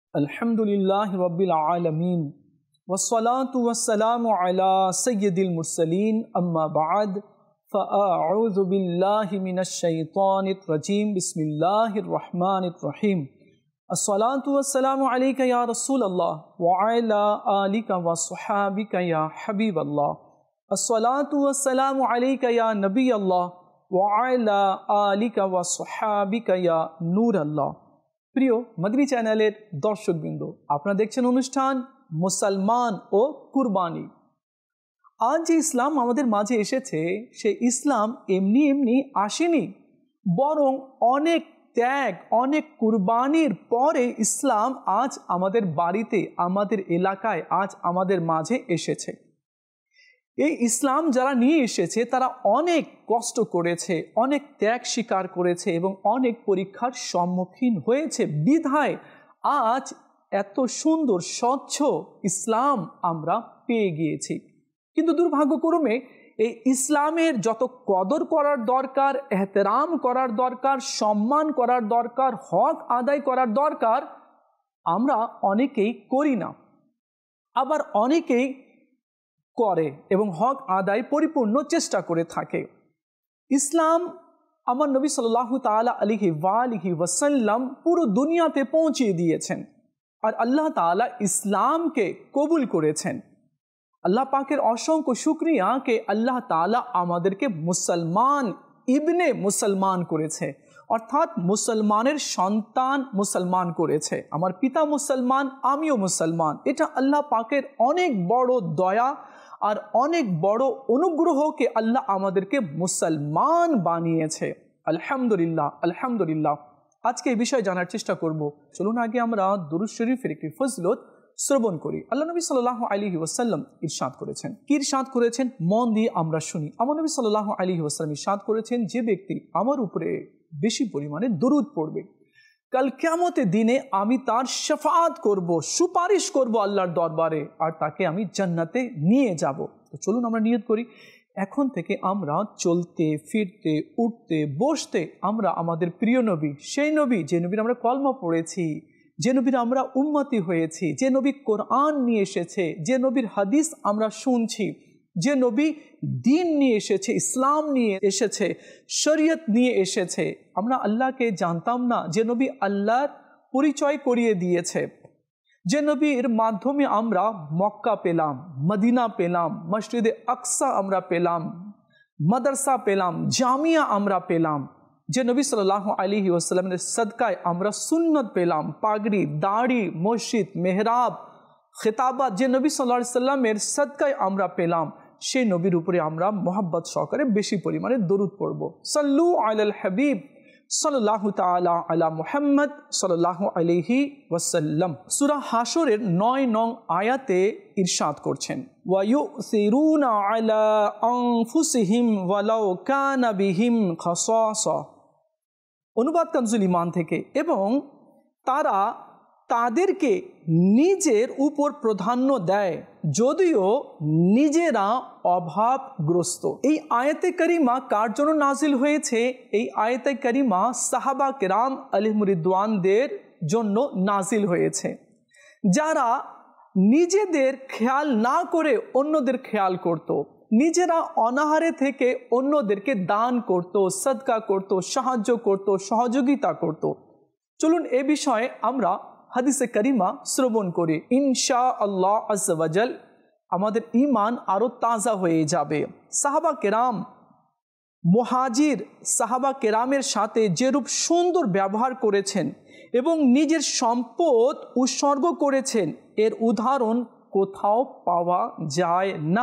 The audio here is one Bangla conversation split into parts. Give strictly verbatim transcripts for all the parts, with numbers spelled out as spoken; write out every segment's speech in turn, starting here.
अल्हम्दुलिल्लाहि रब्बिल आलमीन वस्सलातु वस्सलामु अला सय्यिदिल मुरसलीन अम्मा बाद फ़अऊज़ु बिल्लाहि मिनश शैतानिर रजीम बिस्मिल्लाहिर रहमानिर रहीम अस्सलातु वस्सलामु अलैका या रसूलल्लाह व अला आलिका व सुहाबिका या हबीबल्लाह अस्सलातु वस्सलामु अलैका या नबीअल्लाह व अला आलिका व सुहाबिका या नूरल्लाह। প্রিয় মাদানী চ্যানেলের দর্শকবৃন্দ, আপনারা দেখছেন অনুষ্ঠান মুসলমান ও কুরবানি। আজ যে ইসলাম আমাদের মাঝে এসেছে সেই ইসলাম এমনি এমনি আসেনি, বরং অনেক ত্যাগ, অনেক কুরবানির পরে ইসলাম আজ আমাদের বাড়িতে, আমাদের এলাকায়, আজ আমাদের মাঝে এসেছে। এই ইসলাম যারা নিয়ে এসেছে তারা অনেক কষ্ট করেছে, অনেক ত্যাগ স্বীকার করেছে এবং অনেক পরীক্ষার সম্মুখীন হয়েছে। বিধায় আজ এত সুন্দর স্বচ্ছ ইসলাম আমরা পেয়ে গিয়েছি। কিন্তু দুর্ভাগ্যক্রমে এই ইসলামের যত কদর করার দরকার, এহতেরাম করার দরকার, সম্মান করার দরকার, হক আদায় করার দরকার, আমরা অনেকেই করি না। আবার অনেকেই করে এবং হক আদায় পরিপূর্ণ চেষ্টা করে থাকে। ইসলাম আমার নবী সাল্লাল্লাহু তাআলা আলাইহি ওয়া আলিহি ওয়াসাল্লাম পুরো দুনিয়াতে পৌঁছিয়ে দিয়েছেন, আর আল্লাহ তাআলা ইসলামকে কবুল করেছেন। আল্লাহ পাকের অসংখ্য শুকরিয়া কে আল্লাহ তাআলা আমাদেরকে মুসলমান ইবনে মুসলমান করেছে, অর্থাৎ মুসলমানের সন্তান মুসলমান করেছে। আমার পিতা মুসলমান, আমিও মুসলমান। এটা আল্লাহ পাকের অনেক বড় দয়া আর অনেক বড় অনুগ্রহকে আল্লাহ আমাদেরকে মুসলমান বানিয়েছে। আলহামদুলিল্লাহ, আলহামদুলিল্লাহ। আজকে এই বিষয়ে জানার চেষ্টা করব। চলুন আগে আমরা দুরূদ শরীফের একটি ফজিলত শ্রবণ করি। আল্লাহ নবী সাল্লাল্লাহু আলাইহি ওয়াসাল্লাম ইরশাদ করেছেন, কি ইরশাদ করেছেন মন দিয়ে আমরা শুনি। আমার নবী সাল্লাল্লাহু আলাইহি ওয়াসাল্লাম ইরশাদ করেছেন, যে ব্যক্তি আমার উপরে বেশি পরিমাণে দরুদ পড়বে, কাল কিয়ামতের দিনে আমি তার শাফাআত করব, সুপারিশ করব আল্লাহর দরবারে, আর তাকে আমি জান্নাতে নিয়ে যাব। তো চলুন আমরা নিয়ত করি, এখন থেকে আমরা চলতে ফিরতে উঠতে বসতে আমরা আমাদের প্রিয় নবী, সেই নবী যে নবীর আমরা কলমা পড়েছি, যে নবীর আমরা উম্মতি হয়েছি, যে নবী কোরআন নিয়ে এসেছে, যে নবীর হাদিস আমরা শুনছি, যে নবী দিন নিয়ে এসেছে, ইসলাম নিয়ে এসেছে, শরীয়ত নিয়ে এসেছে, আমরা আল্লাহকে জানতাম না, যে নবী আল্লাহর পরিচয় করিয়ে দিয়েছে, যে নবীর মাধ্যমে আমরা মক্কা পেলাম, মদিনা পেলাম, মসজিদে আকসা আমরা পেলাম, মাদ্রাসা পেলাম, জামিয়া আমরা পেলাম, যে নবী সাল্লাল্লাহু আলাইহি ওয়াসাল্লামের সদকায় আমরা সুন্নত পেলাম, পাগড়ি, দাড়ি, মসজিদ, মেহরাব, খেতাবাত, যে নবী সাল্লাল্লাহু আলাইহি ওয়াসাল্লামের সদকায় আমরা পেলাম, সেই নবীর উপরে আমরা মোহাব্বত সহকারে বেশি পরিমাণে দরুদ পড়ব। সাল্লু আলাল হাবিব সাল্লাল্লাহু তাআলা আলা মুহাম্মদ সাল্লাল্লাহু আলাইহি ওয়াসাল্লাম। সূরা হাশরের নয় নং আয়াতে ইরশাদ করছেন, ওয়া ইউসিরুনা আলা আনফুসিহিম ওয়ালাউ কানা বিহিম খাসাসা। অনুবাদ কানজুল ঈমান থেকে, এবং তারা তাদেরকে নিজের উপর প্রাধান্য দেয় যদিও নিজেরা অভাবগ্রস্ত। এই আয়াতে কারিমা কার জন্য নাজিল হয়েছে? এই আয়াতে কারিমা সাহাবা কেরাম আলাইহিম রিদওয়ানদের জন্য নাজিল হয়েছে, যারা নিজেদের খেয়াল না করে অন্যদের খেয়াল করত, নিজেরা অনাহারে থেকে অন্যদেরকে দান করত, সদকা করত, সাহায্য করত, সহযোগিতা করত। চলুন এ বিষয়ে আমরা হাদিসে কারিমা শ্রবণ করি। ইনশাআল্লাহ আজ্জা ওয়া জাল আমাদের ঈমান আরো তাজা হয়ে যাবে। সাহাবা কেরাম, মুহাজির সাহাবা কেরামের সাথে যেরূপ সুন্দর ব্যবহার করেছেন এবং নিজের সম্পদ উৎসর্গ করেছেন, এর উদাহরণ কোথাও পাওয়া যায় না।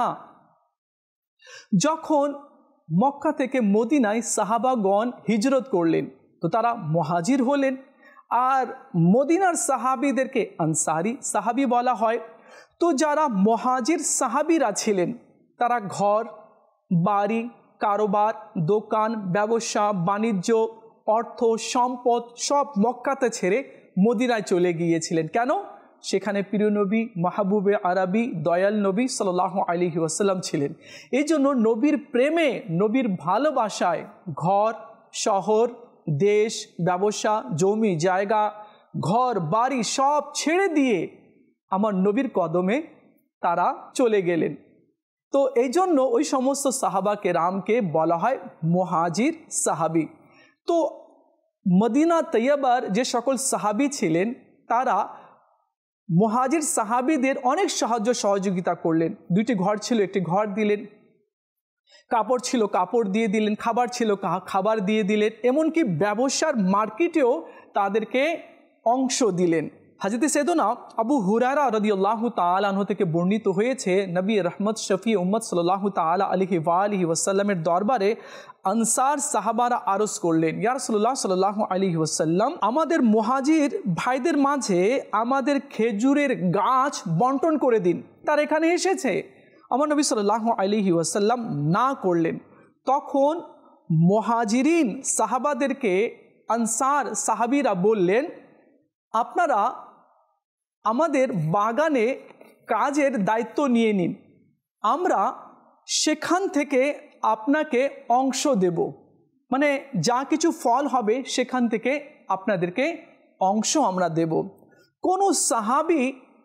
যখন মক্কা থেকে মদিনায় সাহাবাগণ হিজরত করলেন, তো তারা মুহাজির হলেন, আর মদিনার সাহাবীদেরকে আনসারি সাহাবী বলা হয়। তো যারা মুহাজির সাহাবীরা ছিলেন, তারা ঘর বাড়ি, কারোবার, দোকান, ব্যবসা, বাণিজ্য, অর্থ সম্পদ সব মক্কাতে ছেড়ে মদিনায় চলে গিয়েছিলেন। কেন? সেখানে প্রিয় নবী মাহবুবে আরবি দয়াল নবী সাল্লাল্লাহু আলাইহি ওয়াসাল্লাম ছিলেন। এই জন্য নবীর প্রেমে, নবীর ভালোবাসায় ঘর, শহর, দেশ, ব্যবসা, জমি জায়গা, ঘর বাড়ি সব ছেড়ে দিয়ে আমার নবীর কদমে তারা চলে গেলেন। তো এই জন্য ওই সমস্ত সাহাবা কেরামকে বলা হয় মুহাজির সাহাবি। তো মদিনা তৈয়বার যে সকল সাহাবি ছিলেন তারা মুহাজির সাহাবিদের অনেক সাহায্য সহযোগিতা করলেন। দুইটি ঘর ছিল, একটি ঘর দিলেন, কাপড় ছিল কাপড় দিয়ে দিলেন, খাবার ছিল খাবার দিয়ে দিলেন, এমনকি ব্যবসার মার্কেটেও তাদেরকে অংশ দিলেন। হযরত সাইয়েদনা আবু হুরায়রা রাদিয়াল্লাহু তাআলা আনহু থেকে বর্ণিত হয়েছে, নবী রহমত শফি উম্মত সাল্লাল্লাহু তাআলা আলাইহি ওয়া আলিহি ওয়াসাল্লামের দরবারে আনসার সাহাবারা আরজ করলেন, ইয়া রাসূলুল্লাহ সাল্লাল্লাহু আলাইহি ওয়াসাল্লাম, আমাদের মুহাজির ভাইদের মাঝে আমাদের খেজুরের গাছ বন্টন করে দিন, তার এখানে এসেছে। আমার নবী সাল্লাল্লাহু আলাইহি ওয়াসাল্লাম না করলেন। তখন মুহাজিরিন সাহাবাদেরকে আনসার সাহাবীরা বললেন, আপনারা আমাদের বাগানে কাজের দায়িত্ব নিয়ে নিন, আমরা সেখান থেকে আপনাকে অংশ দেব, মানে যা কিছু ফল হবে সেখান থেকে আপনাদেরকে অংশ আমরা দেব। কোনো সাহাবী,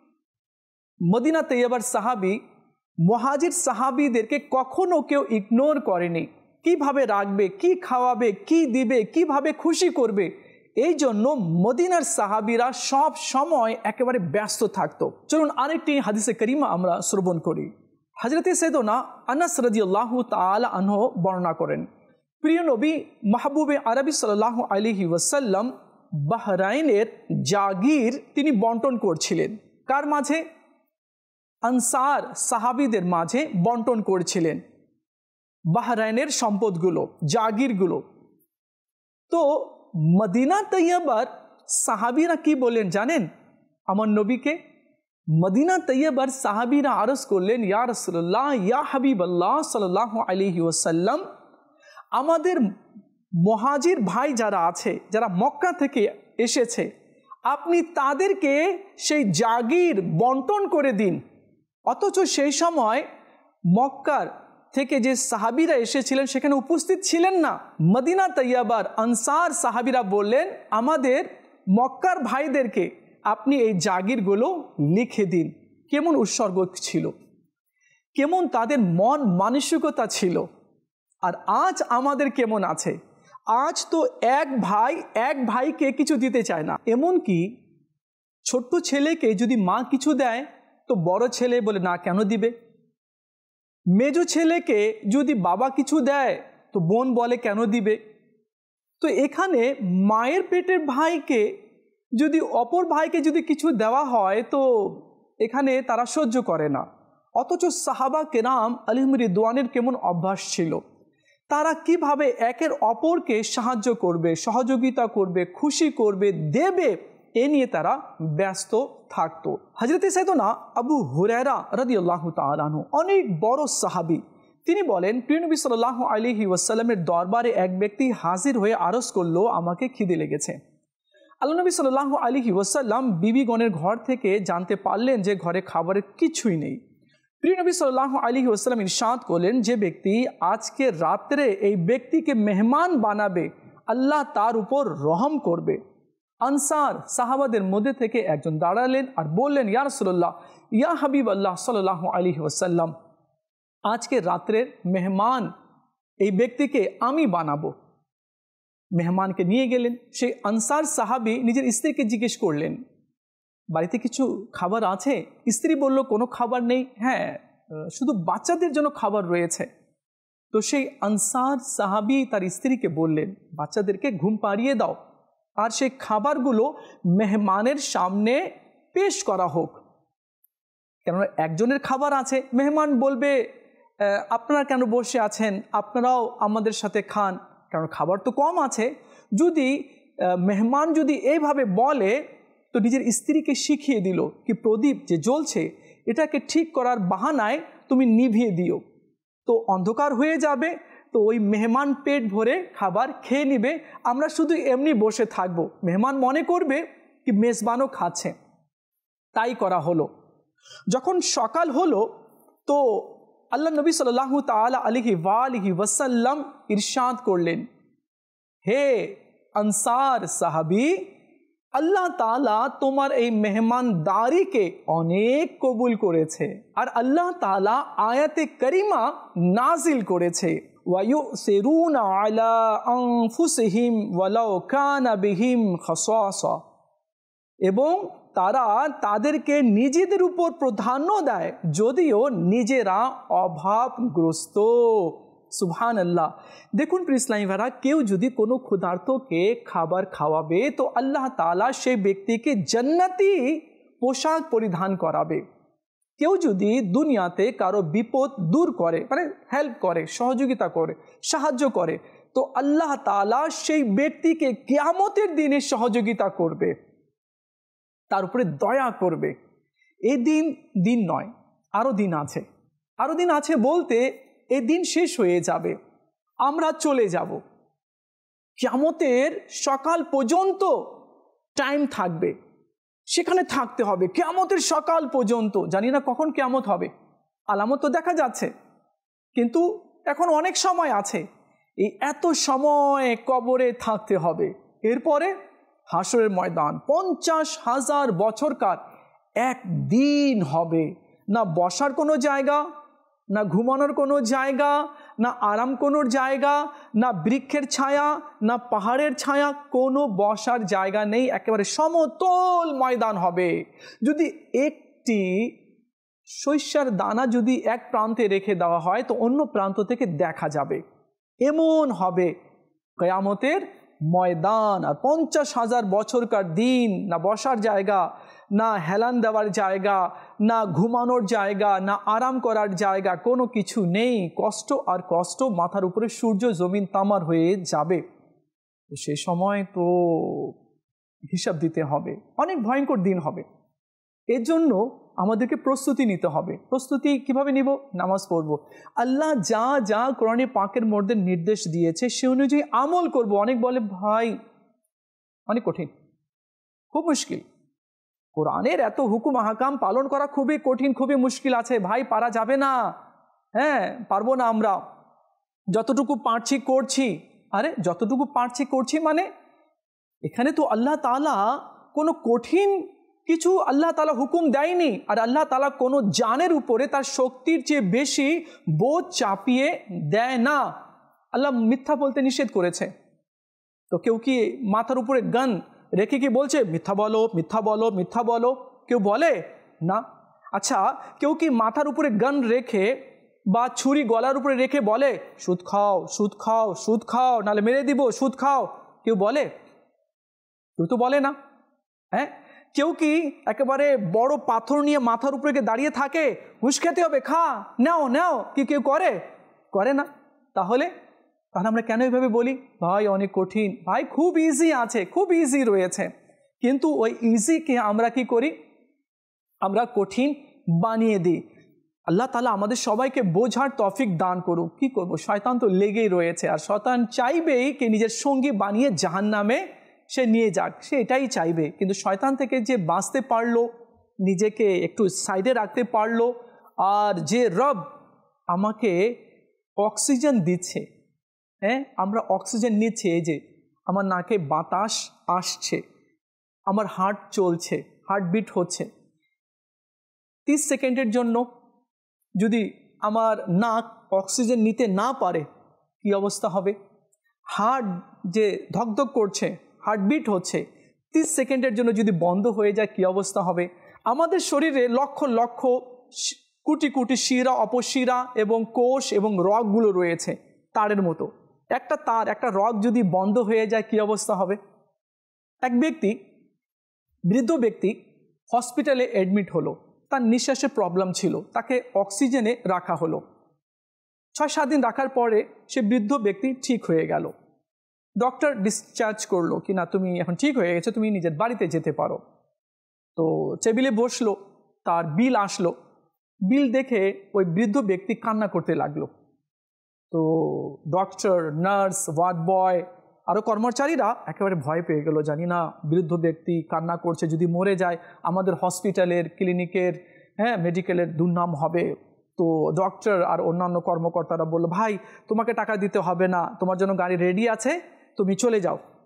মদিনা তৈয়বার সাহাবী মুহাজির সাহাবীদেরকে কখনো কেউ ইগনোর করেনি। কিভাবে রাখবে, কি খাওয়াবে, কি দিবে, কিভাবে খুশি করবে, এই জন্য মদিনার সাহাবীরা সব সময় একেবারে ব্যস্ত থাকতো। চলুন আরেকটি হাদিসে করিমা আমরা শ্রবণ করি। হযরত সাইয়েদনা আনাস রাদিয়াল্লাহু তাআলা আনহু বর্ণনা করেন, প্রিয় নবী মাহবুবে আরবি সাল্লাল্লাহু আলাইহি ওয়াসাল্লাম বাহরাইনের জাগির তিনি বন্টন করছিলেন। কার মাঝে? আনসার সাহাবীদের মাঝে বন্টন করছিলেন বাহরাইনের সম্পদগুলো, জাগিরগুলো। তো মদিনা তৈয়বার সাহাবীরা কি বললেন জানেন আমার নবীকে? মদিনা তৈয়বার সাহাবীরা আরজ করলেন, ইয়া রাসূলুল্লাহ, ইয়া হাবিবাল্লাহ সাল্লাল্লাহু আলাইহি ওয়াসাল্লাম, আমাদের মুহাজির ভাই যারা আছে, যারা মক্কা থেকে এসেছে, আপনি তাদেরকে সেই জাগির বন্টন করে দিন। অথচ সেই সময় মক্কার থেকে যে সাহাবীরা এসেছিলেন সেখানে উপস্থিত ছিলেন না। মদিনা তৈয়বার আনসার সাহাবীরা বললেন, আমাদের মক্কার ভাইদেরকে আপনি এই জাগিরগুলো লিখে দিন। কেমন উৎসর্গ ছিল, কেমন তাদের মন মানসিকতা ছিল। আর আজ আমাদের কেমন আছে? আজ তো এক ভাই এক ভাইকে কিছু দিতে চায় না। এমনকি ছোট্ট ছেলেকে যদি মা কিছু দেয় তো বড় ছেলে বলে না, কেন দিবে? মেজো ছেলেকে যদি বাবা কিছু দেয় তো বোন বলে কেন দিবে? তো এখানে মায়ের পেটের ভাইকে যদি অপর ভাইকে যদি কিছু দেওয়া হয় তো এখানে তারা সহ্য করে না। অথচ সাহাবা কেরাম আলাইহিম রিদওয়ানের কেমন অভ্যাস ছিল, তারা কিভাবে একের অপরকে সাহায্য করবে, সহযোগিতা করবে, খুশি করবে, দেবে, এ নিয়ে তারা ব্যস্ত থাকতো। হযরত সাইয়েদনা আবু হুরায়রা রাদিয়াল্লাহু তাআলা আনহু অনেক বড় সাহাবী, তিনি বলেন, প্রিয় নবী সাল্লাল্লাহু আলাইহি ওয়াসাল্লামের দরবারে এক ব্যক্তি হাজির হয়ে আরজ করলো, আমাকে খিদে লেগেছে। আল্লাহ নবী সাল্লাল্লাহু আলাইহি ওয়াসাল্লাম বিবিগণের ঘর থেকে জানতে পারলেন যে ঘরে খাবারের কিছুই নেই। প্রিয় নবী সাল্লাল্লাহু আলাইহি ওয়াসাল্লাম ইরশাদ করলেন, যে ব্যক্তি আজকে রাত্রে এই ব্যক্তিকে মেহমান বানাবে, আল্লাহ তার উপর রহম করবে। আনসার সাহাবাদের মধ্যে থেকে একজন দাঁড়ালেন আর বললেন, ইয়া রাসূলুল্লাহ, ইয়া হাবিবাল্লাহ সাল্লাল্লাহু আলাইহি ওয়াসাল্লাম, আজকে রাত্রের মেহমান এই ব্যক্তিকে আমি বানাবো। মেহমানকে নিয়ে গেলেন। সেই আনসার সাহাবী নিজের স্ত্রীকে জিজ্ঞেস করলেন, বাড়িতে কিছু খাবার আছে? স্ত্রী বলল, কোনো খাবার নেই, হ্যাঁ শুধু বাচ্চাদের জন্য খাবার রয়েছে। তো সেই আনসার সাহাবী তার স্ত্রীকে বললেন, বাচ্চাদেরকে ঘুম পাড়িয়ে দাও আর সেই খাবারগুলো মেহমানের সামনে পেশ করা হোক। কেননা একজনের খাবার আছে, মেহমান বলবে আপনারা কেন বসে আছেন, আপনারাও আমাদের সাথে খান, কারণ খাবার তো কম আছে। যদি মেহমান যদি এইভাবে বলে তো নিজের স্ত্রীকে শিখিয়ে দিল কি প্রদীপ যে জ্বলছে এটাকে ঠিক করার বাহানায় তুমি নিভিয়ে দিও, তো অন্ধকার হয়ে যাবে, তো ওই মেহমান পেট ভরে খাবার খেয়ে নিবে, আমরা শুধু এমনি বসে থাকব, মেহমান মনে করবে কি মেজবানও খাচ্ছে। তাই করা হলো। যখন সকাল হলো তো আল্লাহ নবী সাল্লাল্লাহু তাআলা আলাইহি ওয়া আলিহি ওয়াসাল্লাম ইরশাদ করলেন, হে আনসার সাহাবী, আল্লাহ তাআলা তোমার এই মেহমানদারিকে অনেক কবুল করেছে। আর আল্লাহ তাআলা আয়াতে কারিমা নাজিল করেছে, ওয়ায়ুসিরুনা আলা আনফুসিহিম ওয়ালাউ কানা বিহিম খাসাসা, এবং তারা তাদেরকে নিজেদের উপর প্রাধান্য দেয় যদিও নিজেরা অভাবগ্রস্ত। সুবহানাল্লাহ। দেখুন প্রিয় ইসলামী ভাইরা, কেউ যদি কোনো ক্ষুধার্তকে খাবার খাওয়াবে তো আল্লাহ তাআলা সেই ব্যক্তিকে জান্নাতি পোশাক পরিধান করাবে। কেউ যদি দুনিয়াতে কারো বিপদ দূর করে, মানে হেল্প করে, সহযোগিতা করে, সাহায্য করে, তো আল্লাহ তাআলা সেই ব্যক্তিকে কিয়ামতের দিনে সহযোগিতা করবে, তার উপরে দয়া করবে। এই দিন দিন নয়, আরও দিন আছে। আরও দিন আছে বলতে এই দিন শেষ হয়ে যাবে, আমরা চলে যাব। কিয়ামতের সকাল পর্যন্ত টাইম থাকবে, সেখানে থাকতে হবে কিয়ামতের সকাল পর্যন্ত। জানি না কখন কিয়ামত হবে, আলামত তো দেখা যাচ্ছে, কিন্তু এখন অনেক সময় আছে। এই এত সময় কবরে থাকতে হবে, এরপরে হাসরের ময়দান পঞ্চাশ হাজার বছরকার এক দিন হবে। না বসার কোনো জায়গা, না ঘুমানোর কোনো জায়গা, না আরাম কোনোর জায়গা, না বৃক্ষের ছায়া, না পাহাড়ের ছায়া, কোনো বসার জায়গা নেই। একেবারে সমতল ময়দান হবে। যদি একটি সরিষার দানা যদি এক প্রান্তে রেখে দেওয়া হয় তো অন্য প্রান্ত থেকে দেখা যাবে, এমন হবে কিয়ামতের ময়দান। আর পঞ্চাশ হাজার বছরকার দিন, না বসার জায়গা, না হেলান দেওয়ার জায়গা, না ঘুমানোর জায়গা, না আরাম করার জায়গা, কোনো কিছু নেই। কষ্ট আর কষ্ট, মাথার উপরে সূর্য জমিন তামার হয়ে যাবে। তো সে সময় তো হিসাব দিতে হবে, অনেক ভয়ঙ্কর দিন হবে। এর জন্য আমাদেরকে প্রস্তুতি নিতে হবে। প্রস্তুতি কিভাবে নিব? নামাজ পড়ব, আল্লাহ যা যা কোরআনে পাকের মধ্যে নির্দেশ দিয়েছে সে অনুযায়ী আমল করব। অনেক বলে ভাই অনেক কঠিন, খুব মুশকিল, কোরআনের এত হুকুম আহকাম পালন করা খুবই কঠিন, খুবই মুশকিল আছে ভাই, পারা যাবে না। হ্যাঁ, পারবো না, আমরা যতটুকু পারছি করছি। আরে যতটুকু পারছি করছি মানে এখানে তো আল্লাহ তাআলা কোনো কঠিন কিছু আল্লাহ তাআলা হুকুম দেয়নি। আর আল্লাহ তাআলা কোনো জানের উপরে তার শক্তির চেয়ে বেশি বোঝ চাপিয়ে দেয় না। আল্লাহ মিথ্যা বলতে নিষেধ করেছে। তো কেউ কি মাথার উপরে গান রেখে কি বলছে মিথ্যা বলো, মিথ্যা বলো, মিথ্যা বলো? কেউ বলে না। আচ্ছা, কেউ কি মাথার উপরে গান রেখে বা ছুরি গলার উপরে রেখে বলে সুদ খাও, সুদ খাও, সুদ খাও, নাহলে মেরে দিব, সুদ খাও? কেউ বলে? কেউ তো বলে না। হ্যাঁ, কেউ কি একেবারে বড় পাথর নিয়ে মাথার উপরে দাঁড়িয়ে থাকে, ঘুষ খেতে হবে, খা, নাও নাও, কি কেউ করে? করে না। তাহলে তাহলে আমরা কেন এইভাবে বলি ভাই অনেক কঠিন? ভাই খুব ইজি আছে, খুব ইজি রয়েছে, কিন্তু ওই ইজিকে আমরা কি করি? আমরা কঠিন বানিয়ে দিই। আল্লাহ তাআলা আমাদের সবাইকে বোঝার তৌফিক দান করুক। কি করব, শয়তান তো লেগেই রয়েছে, আর শয়তান চাইবেই কি নিজের সঙ্গী বানিয়ে জাহান্নামে সে নিয়ে যাক, সে এটাই চাইবে। কিন্তু শয়তান থেকে যে বাঁচতে পারলো, নিজেকে একটু সাইডে রাখতে পারলো, আর যে রব আমাকে অক্সিজেন দিচ্ছে, হ্যাঁ আমরা অক্সিজেন নিচ্ছি, এই যে আমার নাকে বাতাস আসছে, আমার হার্ট চলছে, হার্টবিট হচ্ছে, তিরিশ সেকেন্ডের জন্য যদি আমার নাক অক্সিজেন নিতে না পারে কি অবস্থা হবে? হার্ট যে ধকধক করছে, হার্টবিট হচ্ছে, তিরিশ সেকেন্ডের জন্য যদি বন্ধ হয়ে যায় কি অবস্থা হবে? আমাদের শরীরে লক্ষ লক্ষ কোটি কোটি শিরা, অপশিরা এবং কোষ এবং রগগুলো রয়েছে তারের মতো। একটা তার, একটা রগ যদি বন্ধ হয়ে যায় কি অবস্থা হবে? এক ব্যক্তি, বৃদ্ধ ব্যক্তি হসপিটালে অ্যাডমিট হলো, তার নিঃশ্বাসের প্রবলেম ছিল, তাকে অক্সিজেনে রাখা হলো। ছয় সাত দিন রাখার পরে সে বৃদ্ধ ব্যক্তি ঠিক হয়ে গেল। ডক্টর ডিসচার্জ করলো কি না, তুমি এখন ঠিক হয়ে গেছে, তুমি নিজের বাড়িতে যেতে পারো। তো টেবিলে বসলো, তার বিল আসলো, বিল দেখে ওই বৃদ্ধ ব্যক্তি কান্না করতে লাগলো। তো ডক্টর, নার্স, ওয়ার্ড বয় আরও কর্মচারীরা একেবারে ভয় পেয়ে গেল, জানি না বৃদ্ধ ব্যক্তি কান্না করছে, যদি মরে যায় আমাদের হসপিটালের, ক্লিনিকের, হ্যাঁ মেডিকেলের দুর্নাম হবে। তো ডক্টর আর অন্যান্য কর্মকর্তারা বলল, ভাই তোমাকে টাকা দিতে হবে না, তোমার জন্য গাড়ি রেডি আছে, তুমি চলে যাও।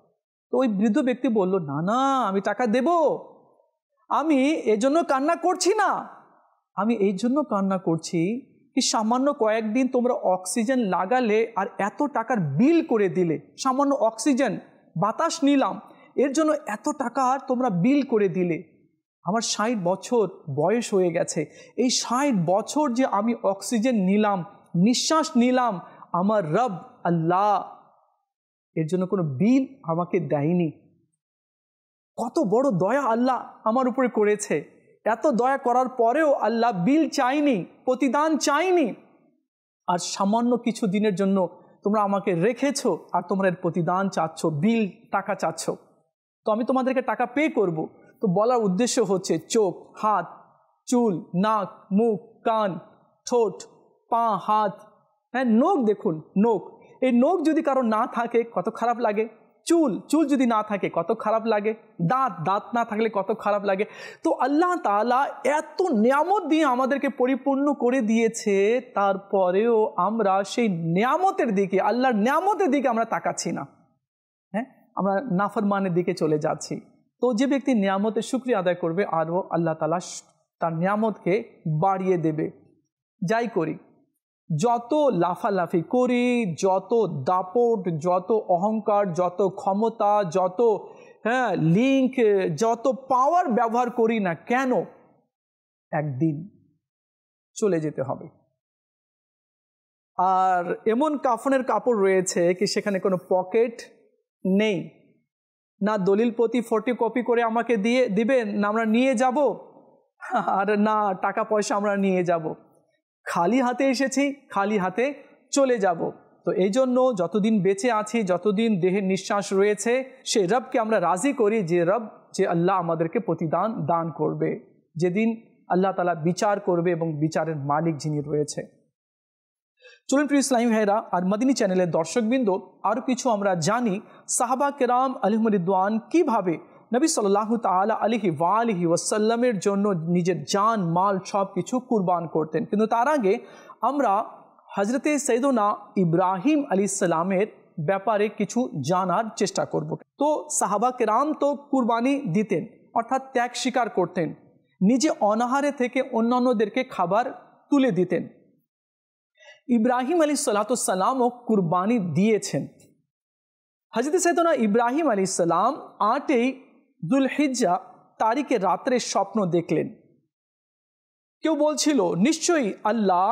তো ওই বৃদ্ধ ব্যক্তি বলল, না না আমি টাকা দেব, আমি এজন্য কান্না করছি না, আমি এই জন্য কান্না করছি কি সামান্য কয়েকদিন তোমরা অক্সিজেন লাগালে আর এত টাকার বিল করে দিলে, সামান্য অক্সিজেন বাতাস নিলাম এর জন্য এত টাকা তোমরা বিল করে দিলে। আমার ষাট বছর বয়স হয়ে গেছে, এই ষাট বছর যে আমি অক্সিজেন নিলাম, নিঃশ্বাস নিলাম, আমার রব আল্লাহ এর জন্য কোনো বিল আমাকে দেয়নি। কত বড় দয়া আল্লাহ আমার উপরে করেছে। এত দয়া করার পরেও আল্লাহ বিল চাইনি, প্রতিদান চাইনি, আর সামান্য কিছু দিনের জন্য তোমরা আমাকে রেখেছো আর তোমরা এর প্রতিদান চাচ্ছ, বিল টাকা চাচ্ছ। তো আমি তোমাদেরকে টাকা পে করব। তো বলার উদ্দেশ্য হচ্ছে চোখ, হাত, চুল, নাক, মুখ, কান, ঠোঁট, পা, হাত, হ্যাঁ নখ, দেখুন নখ, এই নখ যদি কারো না থাকে কত খারাপ লাগে, চুল চুল যদি না থাকে কত খারাপ লাগে, দাঁত দাঁত না থাকলে কত খারাপ লাগে। তো আল্লাহ তাআলা এত নিয়ামত দিয়ে আমাদেরকে পরিপূর্ণ করে দিয়েছে, তারপরেও আমরা সেই নিয়ামতের দিকে, আল্লাহর নিয়ামতের দিকে আমরা তাকাচ্ছি না, হ্যাঁ আমরা নাফরমানের দিকে চলে যাচ্ছি। তো যে ব্যক্তি নিয়ামতের শুকরিয়া আদায় করবে, আরও আল্লাহ তাআলা তার নিয়ামতকে বাড়িয়ে দেবে। যাই করি, যত লাফালাফি করি, যত দাপট, যত অহংকার, যত ক্ষমতা, যত হ্যাঁ লিঙ্ক, যত পাওয়ার ব্যবহার করি না কেন, একদিন চলে যেতে হবে। আর এমন কাফনের কাপড় রয়েছে কি সেখানে কোনো পকেট নেই, না দলিল প্রতি ফটো কপি করে আমাকে দিয়ে দিবেন, না আমরা নিয়ে যাব, আর না টাকা পয়সা আমরা নিয়ে যাব, খালি হাতে এসেছি, খালি হাতে চলে যাব। তো এই জন্য যতদিন বেঁচে আছি, যতদিন দেহের নিঃশ্বাস রয়েছে, সেই রবকে আমরা রাজি করি যে রব, যে আল্লাহ আমাদেরকে প্রতিদান দান করবে, যেদিন আল্লাহ তাআলা বিচার করবে এবং বিচারের মালিক যিনি রয়েছে। চলুন প্রিয় ইসলামী ভাইরা আর মদিনী চ্যানেলের দর্শকবৃন্দ, আরও কিছু আমরা জানি সাহাবা কেরাম আলাইহিম রিদওয়ান কীভাবে নবী সাল্লাল্লাহু তাআলা আলাইহি ওয়া আলিহি ওয়াসাল্লামের জন্য নিজের জান মাল সব কিছু কুরবান করতেন। কিন্তু তার আগে আমরা হজরতে সৈয়দনা ইব্রাহিম আলাইহিস সালামের ব্যাপারে কিছু জানার চেষ্টা করব। তো সাহাবা কেরাম তো কুরবানি দিতেন, অর্থাৎ ত্যাগ স্বীকার করতেন, নিজে অনাহারে থেকে অন্যান্যদেরকে খাবার তুলে দিতেন। ইব্রাহিম আলাইহিস সালামও কুরবানি দিয়েছেন। হযরত সৈয়দনা ইব্রাহিম আলাইহিস সালাম আটই যুলহিজ্জা তারিখে রাত্রে স্বপ্ন দেখলেন। কেউ বলছিল নিশ্চয়ই আল্লাহ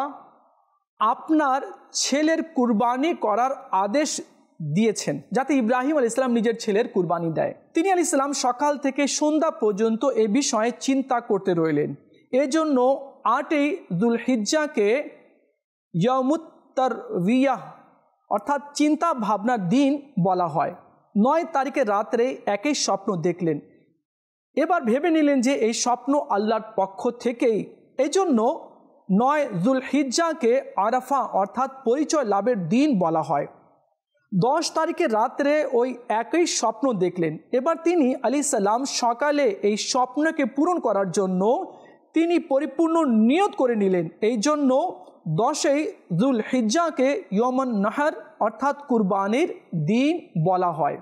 আপনার ছেলের কুরবানি করার আদেশ দিয়েছেন, যাতে ইব্রাহিম আলাইহিস সালাম নিজের ছেলের কুরবানি দেয়। তিনি আলাইহিস সালাম সকাল থেকে সন্ধ্যা পর্যন্ত এ বিষয়ে চিন্তা করতে রইলেন। এজন্য আটই যুলহিজ্জাকে ইয়ামুত তারবিয়াহ অর্থাৎ চিন্তা ভাবনার দিন বলা হয়। নয় তারিখে রাত্রে একই স্বপ্ন দেখলেন। এবার ভেবে নিলেন যে এই স্বপ্ন আল্লাহর পক্ষ থেকেই, এজন্য নয় যুলহিজ্জাকে আরাফা অর্থাৎ পরিচয় লাভের দিন বলা হয়। দশ তারিখে রাত্রে ওই একই স্বপ্ন দেখলেন। এবার তিনি আলাইহিস সালাম সকালে এই স্বপ্নকে পূরণ করার জন্য তিনি পরিপূর্ণ নিয়ত করে নিলেন। এই জন্য দশই যুলহিজ্জাকে ইয়মুন নাহর অর্থাৎ কুরবানির দিন বলা হয়।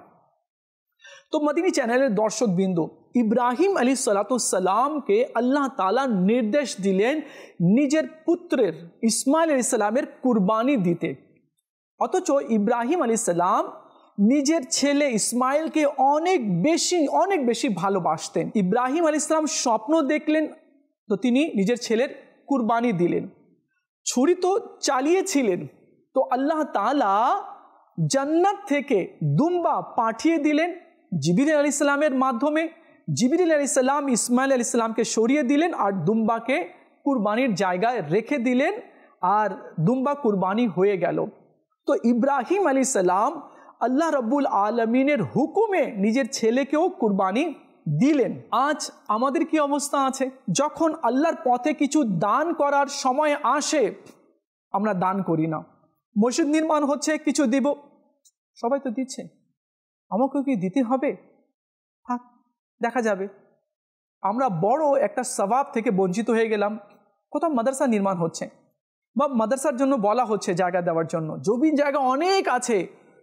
তো মদিনী চ্যানেলের দর্শকবৃন্দ, ইব্রাহিম আলাইহিসসালামকে আল্লাহ তাআলা নির্দেশ দিলেন নিজের পুত্রের ইসমাইল আলাইহিসসালামের কুরবানি দিতে, অথচ ইব্রাহিম আলাইহিসসালাম নিজের ছেলে ইসমাইলকে অনেক বেশি অনেক বেশি ভালোবাসতেন। ইব্রাহিম আলাইহিসসালাম স্বপ্ন দেখলেন, তো তিনি নিজের ছেলের কুরবানি দিলেন। ছুরি তো চালিয়েছিলেন, তো আল্লাহ তাআলা জান্নাত থেকে দুম্বা পাঠিয়ে দিলেন জিবরিল আলাইহিস সালামের মাধ্যমে। জিবরিল আলাইহিস সালাম ইসমাইল আলাইহিস সালামকে সরিয়ে দিলেন আর দুম্বাকে কুরবানির জায়গায় রেখে দিলেন, আর দুম্বা কুরবানি হয়ে গেল। তো ইব্রাহিম আলাইহিস সালাম আল্লাহ রাব্বুল আলামিনের হুকুমে নিজের ছেলেকেও কুরবানি দিলেন। আজ আমাদের কি অবস্থা আছে? যখন আল্লাহর পথে কিছু দান করার সময় আসে, আমরা দান করি না। মসজিদ নির্মাণ হচ্ছে, কিছু দিব, সবাই তো দিচ্ছে, আমাকেও কি দিতে হবে? থাক, দেখা যাবে। আমরা বড় একটা সওয়াব থেকে বঞ্চিত হয়ে গেলাম। কোথাও মাদ্রাসা নির্মাণ হচ্ছে বা মাদ্রাসার জন্য বলা হচ্ছে জায়গা দেওয়ার জন্য, জমি জায়গা অনেক আছে,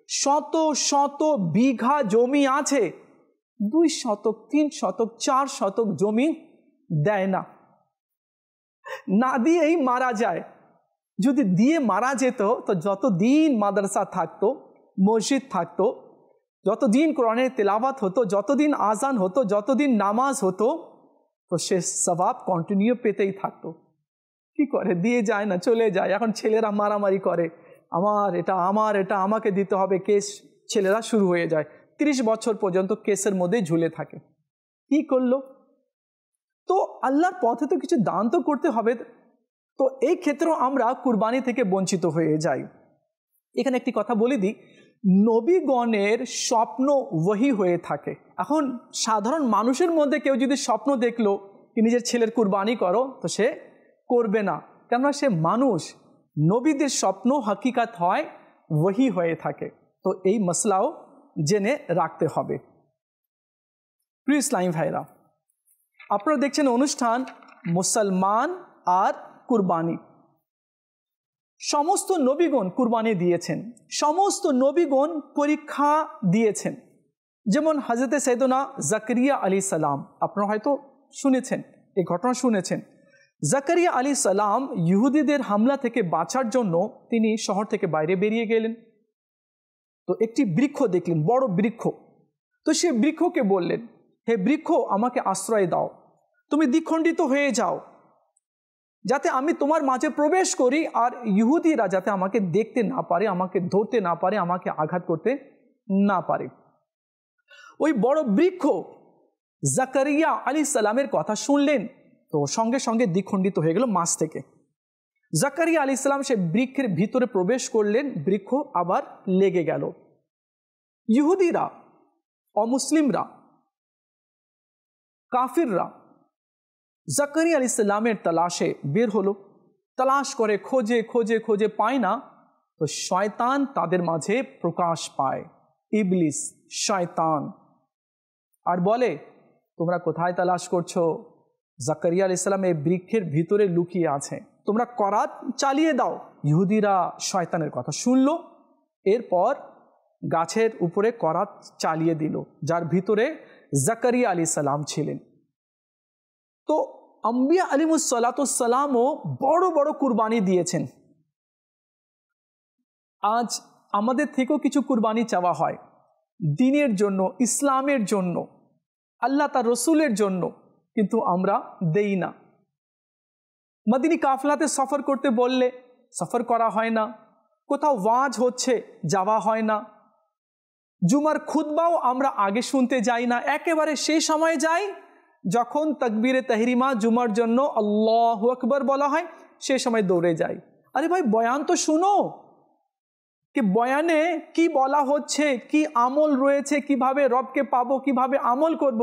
শত শত বিঘা জমি আছে, দুই শতক তিন শতক চার শতক জমি দেয় না, না দিয়েই মারা যায়। যদি দিয়ে মারা যেত তো যতদিন মাদ্রাসা থাকতো, মসজিদ থাকতো, যতদিন কোরআনের তেলাওয়াত হতো, যতদিন আজান হতো, যতদিন নামাজ হতো, তো সে সওয়াব কন্টিনিউ পেতেই থাকতো। কি করে? দিয়ে যায় না, চলে যায়। এখন ছেলেরা মারামারি করে, আমার এটা আমার এটা আমাকে দিতে হবে, কেস ছেলেরা শুরু হয়ে যায়। তিরিশ বছর পর্যন্ত কেসের মধ্যে ঝুলে থাকে। কি করলো? তো আল্লাহর পথে তো কিছু দান তো করতে হবে। তো এই ক্ষেত্রেও আমরা কুরবানি থেকে বঞ্চিত হয়ে যাই। এখানে একটি কথা বলে দিই, নবীগণের স্বপ্ন ওয়াহি হয়ে থাকে। এখন সাধারণ মানুষের মধ্যে কেউ যদি স্বপ্ন দেখলো কি নিজের ছেলের কুরবানি করো, তো সে করবে না, কেননা সে মানুষ। নবীদের স্বপ্ন হাকিকাত হয়, ওয়াহি হয়ে থাকে। তো এই মসলাও জেনে রাখতে হবে। প্রিয় ইসলামী ভাইরা, আপনারা দেখছেন অনুষ্ঠান মুসলমান আর কুরবানি। সমস্ত নবীগণ কুরবানি দিয়েছেন, সমস্ত নবীগণ পরীক্ষা দিয়েছেন। যেমন হযরতে সাইয়েদনা জাকারিয়া আলাইহিস সালাম, আপনারা হয়তো শুনেছেন, এই ঘটনা শুনেছেন। জাকারিয়া আলাইহিস সালাম ইহুদিদের হামলা থেকে বাঁচার জন্য তিনি শহর থেকে বাইরে বেরিয়ে গেলেন। তো একটি বৃক্ষ দেখলেন, বড় বৃক্ষ। তো সে বৃক্ষকে বললেন, হে বৃক্ষ, আমাকে আশ্রয় দাও, তুমি দ্বিখণ্ডিত হয়ে যাও, যাতে আমি তোমার মাঝে প্রবেশ করি আর ইহুদিরা যাতে আমাকে দেখতে না পারে, আমাকে ধরতে না পারে, আমাকে আঘাত করতে না পারে। ওই বড় বৃক্ষ জাকারিয়া আলাইহিস সালামের কথা শুনলেন, তো সঙ্গে সঙ্গে দ্বিখণ্ডিত হয়ে গেল মাছ থেকে। জাকারিয়া আলাইহিস সালাম সে বৃক্ষের ভিতরে প্রবেশ করলেন, বৃক্ষ আবার লেগে গেল। ইহুদিরা, অমুসলিমরা, কাফিররা জাকারিয়া আলাইহিস সালামের তালাশে বের হলো। তালাশ করে খোঁজে খোঁজে খোঁজে পায় না। তো শয়তান তাদের মাঝে প্রকাশ পায়, ইবলিস, শয়তান, আর বলে, তোমরা কোথায় তালাশ করছো? জাকারিয়া আলাইহিস সালাম এই বৃক্ষের ভিতরে লুকিয়ে আছে, তোমরা করাত চালিয়ে দাও। ইহুদিরা শয়তানের কথা শুনলো, এরপর গাছের উপরে করাত চালিয়ে দিল, যার ভিতরে জাকারিয়া আলাইহিস সালাম ছিলেন। তো আম্বিয়া আলাইহিস সালাতুস সালামও বড় বড় কুরবানি দিয়েছেন। আজ আমাদের থেকেও কিছু কুরবানি চাওয়া হয় দ্বীনের জন্য, ইসলামের জন্য, আল্লাহ তার রসুলের জন্য, কিন্তু আমরা দেই না। মদিনী কাফলাতে সফর করতে বললে সফর করা হয় না, কোথাও ওয়াজ হচ্ছে যাওয়া হয় না, জুমার খুতবাও আমরা আগে শুনতে যাই না, একেবারে সেই সময় যাই যখন তাকবীরে তাহরিমা জুমার জন্য আল্লাহু আকবার বলা হয়, সে সময় দৌড়ে যাই। আরে ভাই, বয়ান তো শুনো, কি বয়ানে কি বলা হচ্ছে, কি আমল রয়েছে, কিভাবে রবকে পাবো, কিভাবে আমল করব।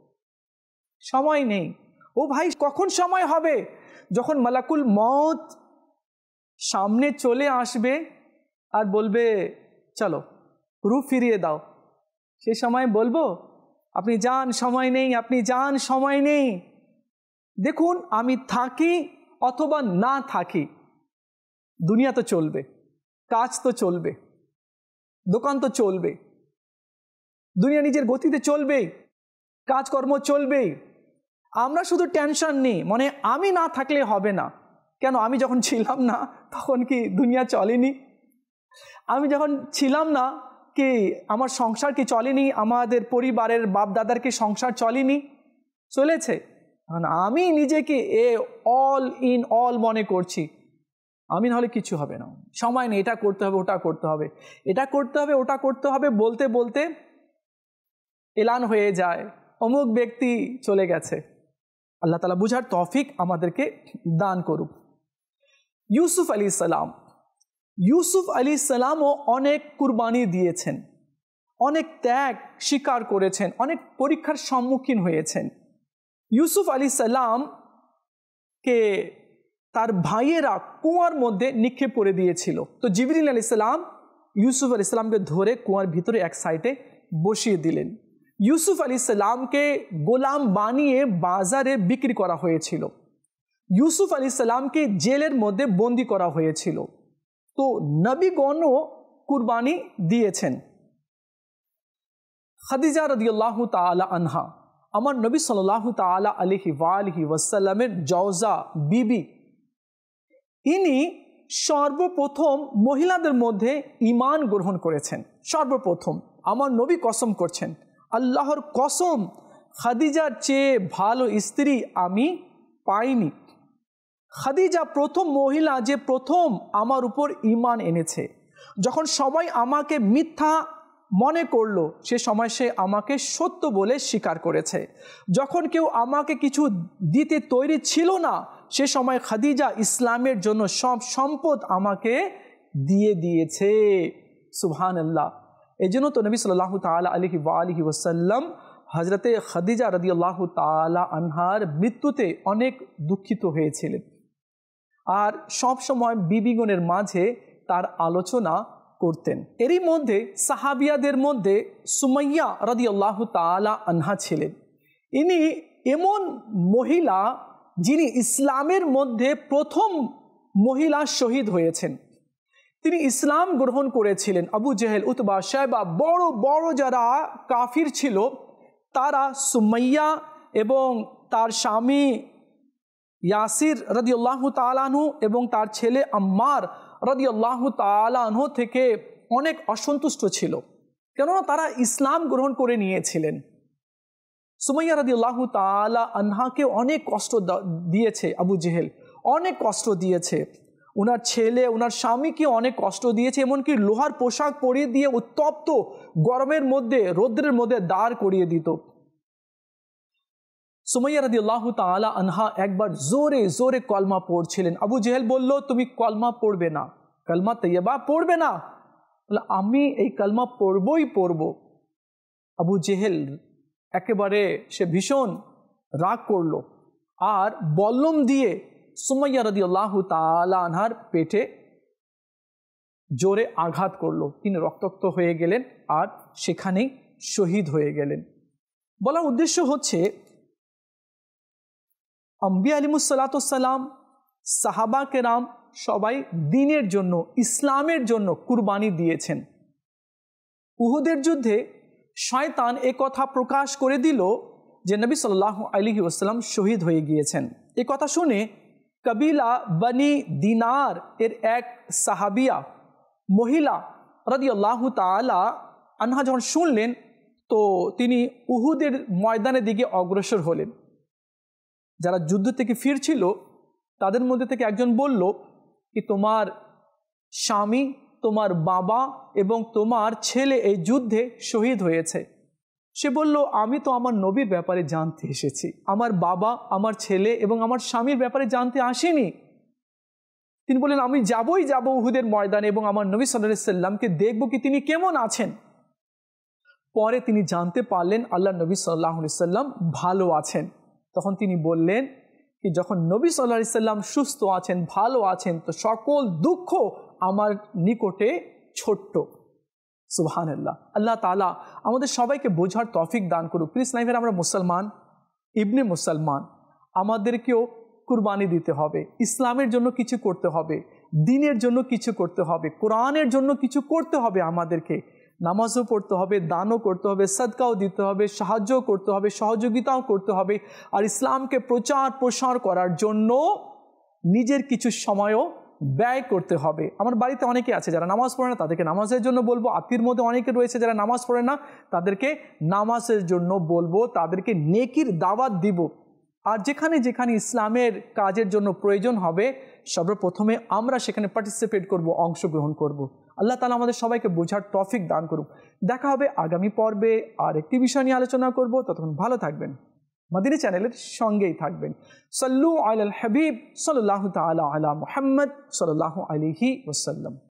সময় নেই। ও ভাই, কখন সময় হবে? যখন মালাকুল মউত সামনে চলে আসবে আর বলবে চলো রূহ ফিরিয়ে দাও, সে সময় বলবো আপনি যান, সময় নেই, আপনি যান, সময় নেই। দেখুন, আমি থাকি অথবা না থাকি, দুনিয়া তো চলবে, কাজ তো চলবে, দোকান তো চলবে, দুনিয়া নিজের গতিতে চলবেই, কাজকর্ম চলবেই। আমরা শুধু টেনশন নিই, মানে আমি না থাকলে হবে না। কেন? আমি যখন ছিলাম না তখন কি দুনিয়া চলেনি? আমি যখন ছিলাম না কি আমার সংসার কি চলেনি? আমাদের পরিবারের বাপ দাদার কি সংসার চলেনি? চলেছে। আমি নিজেকে এ অল ইন অল মনে করছি, আমি নাহলে কিছু হবে না, সময় নেই, এটা করতে হবে, ওটা করতে হবে, এটা করতে হবে, ওটা করতে হবে, বলতে বলতে এলান হয়ে যায়, অমুক ব্যক্তি চলে গেছে। আল্লাহ তাআলা বুঝার তৌফিক আমাদেরকে দান করুক। ইউসুফ আলাইহিস সালাম, ইউসুফ আলাইহিস সালামও অনেক কুরবানি দিয়েছেন, অনেক ত্যাগ স্বীকার করেছেন, অনেক পরীক্ষার সম্মুখীন হয়েছেন। ইউসুফ আলাইহিস সালামকে তার ভাইয়েরা কুয়ার মধ্যে নিক্ষেপ করে দিয়েছিল। তো জিবরিল আলাইহিস সালাম ইউসুফ আলাইহিস সালামকে ধরে কুয়ার ভিতরে এক সাইডে বসিয়ে দিলেন। ইউসুফ আলাইহিস সালামকে গোলাম বানিয়ে বাজারে বিক্রি করা হয়েছিল। ইউসুফ আলাইহিস সালামকে জেলের মধ্যে বন্দি করা হয়েছিল। তো নবীগণও কুরবানি দিয়েছেন। খাদিজা রাদিয়াল্লাহু তাআলা আনহা, আমার নবী সাল্লাল্লাহু তাআলা আলাইহি ওয়া আলিহি ওয়াসাল্লামের জওজা বিবি, ইনি সর্বপ্রথম মহিলাদের মধ্যে ঈমান গ্রহণ করেছেন। সর্বপ্রথম আমার নবী কসম করছেন, আল্লাহর কসম, খাদিজার চেয়ে ভালো স্ত্রী আমি পাইনি। খাদিজা প্রথম মহিলা যে প্রথম আমার উপর ঈমান এনেছে। যখন সবাই আমাকে মিথ্যা মনে করলো, সে সময় সে আমাকে সত্য বলে স্বীকার করেছে। যখন কেউ আমাকে কিছু দিতে তৈরি ছিল না, সে সময় খাদিজা ইসলামের জন্য সব সম্পদ আমাকে দিয়ে দিয়েছে। সুবহানাল্লাহ। এই জন্য তো নবী সাল্লাল্লাহু তাআলা আলাইহি ওয়া আলিহি ওয়াসাল্লাম হযরতে খাদিজা রাদিয়াল্লাহু তাআলা আনহার মৃত্যুতে অনেক দুঃখিত হয়েছিলেন, আর সব সময় বিবিগণের মাঝে তার আলোচনা করতেন। এরই মধ্যে সাহাবিয়াদের মধ্যে সুমাইয়া রাদিয়াল্লাহু তাআলা আনহা ছিলেন। ইনি এমন মহিলা যিনি ইসলামের মধ্যে প্রথম মহিলা শহীদ হয়েছেন। তিনি ইসলাম গ্রহণ করেছিলেন। আবু জেহেল, উতবা, শায়বা, বড় বড় যারা কাফির ছিল, তারা সুমাইয়া এবং তার স্বামী ইয়াসির রাদিয়াল্লাহু তাআলা আনহু এবং তার ছেলে আম্মার রাদিয়াল্লাহু তাআলা আনহু থেকে অনেক অসন্তুষ্ট ছিল, কেননা তারা ইসলাম গ্রহণ করে নিয়েছিলেন। সুমাইয়া রাদিয়াল্লাহু তাআলা আনহাকে অনেক কষ্ট দিয়েছে আবু জেহেল, অনেক কষ্ট দিয়েছে। ওনার ছেলে, ওনার স্বামীকে অনেক কষ্ট দিয়েছে, এমনকি লোহার পোশাক পরিয়ে দিয়ে উত্তপ্ত গরমের মধ্যে, রৌদ্রের মধ্যে দাঁড় করিয়ে দিত। সুমাইয়া রাদিয়াল্লাহু তাআলা আনহা একবার জোরে জোরে কলমা পড়ছিলেন। আবু জেহেল বলল, তুমি কলমা পড়বে না, কলমা তৈয়বা পড়বে না? বলে, আমি এই কলমা পড়বই পড়ব। আবু জেহেল একেবারে সে ভীষণ রাগ করল, আর বল্লম দিয়ে সুমাইয়া রাদিয়াল্লাহু তাআলা আনহার পেটে জোরে আঘাত করলো। তিনি রক্তাক্ত হয়ে গেলেন আর সেখানেই শহীদ হয়ে গেলেন। বলার উদ্দেশ্য হচ্ছে, আম্বিয়া আলাইহিসসালাম, সাহাবা কেরাম সবাই দ্বীনের জন্য, ইসলামের জন্য কুরবানি দিয়েছেন। উহুদের যুদ্ধে শয়তান এ কথা প্রকাশ করে দিল যে নবী সাল্লাল্লাহু আলাইহি ওয়াসাল্লাম শহীদ হয়ে গিয়েছেন। এ কথা শুনে কবিলা বনি দিনার এর এক সাহাবিয়া মহিলা রাদিয়াল্লাহু তাআলা আনহা যখন শুনলেন, তো তিনি উহুদের ময়দানের দিকে অগ্রসর হলেন। যারা যুদ্ধ থেকে ফিরছিল তাদের মধ্যে থেকে একজন বলল কি, তোমার স্বামী, তোমার বাবা এবং তোমার ছেলে এই যুদ্ধে শহীদ হয়েছে। সে বলল, আমি তো আমার নবীর ব্যাপারে জানতে এসেছি, আমার বাবা, আমার ছেলে এবং আমার স্বামীর ব্যাপারে জানতে আসিনি। তিনি বললেন, আমি যাবই যাব উহুদের ময়দানে এবং আমার নবী সাল্লাল্লাহু আলাইহি সাল্লামকে দেখব কি তিনি কেমন আছেন। পরে তিনি জানতে পারলেন আল্লাহ নবী সাল্লাল্লাহু আলাইহি সাল্লাম ভালো আছেন। তখন তিনি বললেন কি, যখন নবী সাল্লাল্লাহু আলাইহি সাল্লাম সুস্থ আছেন, ভালো আছেন, তো সকল দুঃখ আমার নিকটে ছোট্ট। সুবহানাল্লাহ। আল্লাহ তাআলা আমাদের সবাইকে বোঝার তৌফিক দান করুক। প্লিজ লাইভের আমরা মুসলমান, ইবনে মুসলমান, আমাদেরকেও কুরবানি দিতে হবে, ইসলামের জন্য কিছু করতে হবে, দ্বীনের জন্য কিছু করতে হবে, কোরআনের জন্য কিছু করতে হবে। আমাদেরকে নামাজও পড়তে হবে, দানও করতে হবে, সদকাও দিতে হবে, সাহায্যও করতে হবে, সহযোগিতাও করতে হবে, আর ইসলামকে প্রচার প্রসার করার জন্য নিজের কিছু সময়ও ব্যয় করতে হবে। আমার বাড়িতে অনেকে আছে যারা নামাজ পড়ে না, তাদেরকে নামাজের জন্য বলবো। আত্মীয়ের মধ্যে অনেকে রয়েছে যারা নামাজ পড়ে না, তাদেরকে নামাজের জন্য বলবো, তাদেরকে নেকির দাওয়াত দিব। আর যেখানে যেখানে ইসলামের কাজের জন্য প্রয়োজন হবে, সর্বপ্রথমে আমরা সেখানে পার্টিসিপেট করব, অংশগ্রহণ করব। আল্লাহ তাআলা আমাদের সবাইকে বোঝার তৌফিক দান করুক। দেখা হবে আগামী পর্বে, আর একটি বিষয় নিয়ে আলোচনা করব। ততক্ষণ ভালো থাকবেন, মদিনী চ্যানেলের সঙ্গেই থাকবেন। সাল্লু আলাল হাবিব সাল্লাল্লাহু তাআলা আলা মুহাম্মদ সাল্লাল্লাহু আলাইহি ওয়াসাল্লাম।